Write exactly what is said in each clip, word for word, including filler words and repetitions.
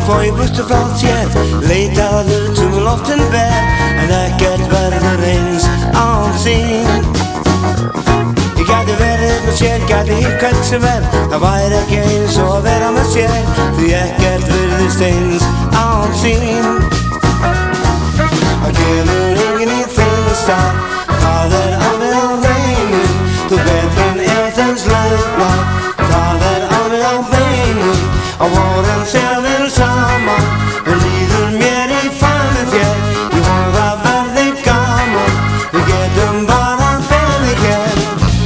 voor je buitenveldje. Leed uit toen we loften bed en ekkert verder eens aanzien. Ik ga de wereld met je, ik ga de hier kutsen weg. Dan waar ik eens zo weer aan met je, die ekkert verder eens aanzien. Ik wil er ingen niet vinden staan, vader aan wil benen. Toen werd geen etens leuk blad, vader aan wil benen. Al worden zelf weer samen, we lieden meer niet van het jaar. Je hoort wel van de kamer, we geven hem maar aan veiligheid.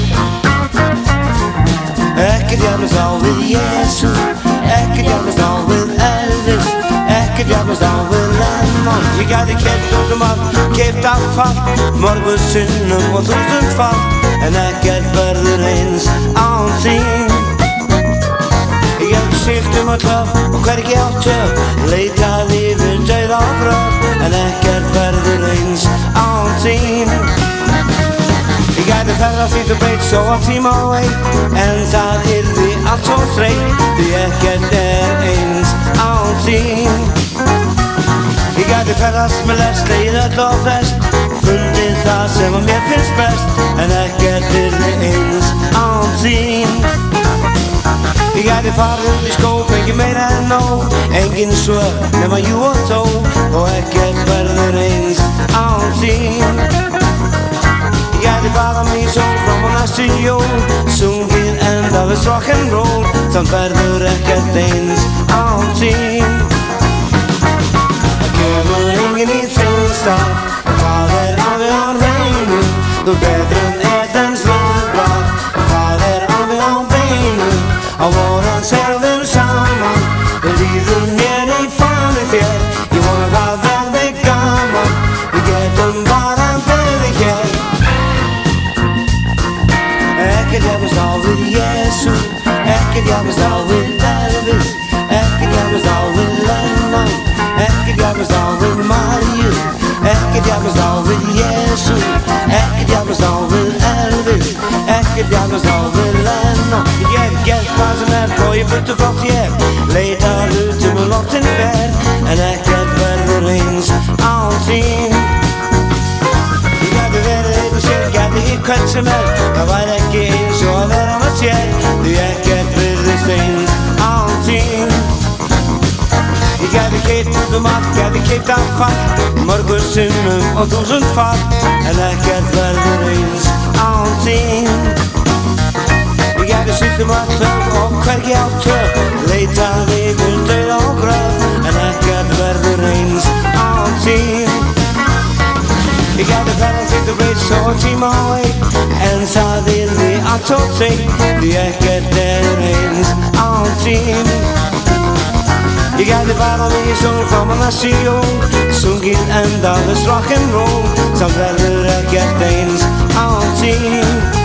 Ik heb me al with Jezus, ik heb me al with Elvis, ik heb me al with Lennon. Je gaat de kind door de man, geeft afval, morgen zinnen wat ons het valt. En ik heb verder eens aanzien. Ik heb gezicht in mijn klap, ook werd ik jou terug. Leed haar liever tijd al brug. En ik heb verder eens aanzien. Ik ga de verder als niet op weet, zoals hij maar weet. En staat hier die als zo streek, die ik heb er eens aanzien. Ik ga de verder als mijn les, leed het loopt best. Punt is dat ze me meer vindt best. En ik heb er eens aanzien. Ik ga de vader in de school, en je mee naar nou. En geen zorg, neem maar je wat zo. Oh, ik heb verder eens aanzien. Ik ga de vader mee zo, van mijn studio. Zo'n geen en dat is rock and roll. Dan verder ik het eens aanzien. Ik heb er ingen niet vinden staan, vader aan wil benen. Door beter eten slurpblad, vader aan wil benen. Al worden zelf weer samen, we lieden meer niet van het jaar. Je wordt wel van de kamer, je geeft hem maar aan veiligheid. Ik heb me al with Jezus, ik heb me al with Elvis, ik heb me al with Lennon, ik heb me al with Mario, ik heb me al with Jezus, ik heb me al with Elvis, ik heb me al with Lennon. Ik heb geld van zijn net voor je buitenveldje, leed uit toen we loopt in bed en ik heb verder eens aanzien. Ik heb de wereld in zin, ik heb de hier kwetsen met, en waar ik eens zo weer aan het jij, die ik heb verder eens aanzien. Ik heb de geet op de mat, ik heb de geet afvat, morgen zinnen of duizend vat, en ik heb verder eens aanzien. Ik heb de ziekte maar terug, op kwijt geld terug, leed aan leven te al graf, en ik heb verder eens aanzien. Ik heb de verder zit de weet zoals hij maar weet, en staat in die atsotie, die ik heb er eens aanzien. Ik heb de vader weer zo'n van mijn nation, zo'n kind en dat is rock and roll, dan verder ik het eens aanzien.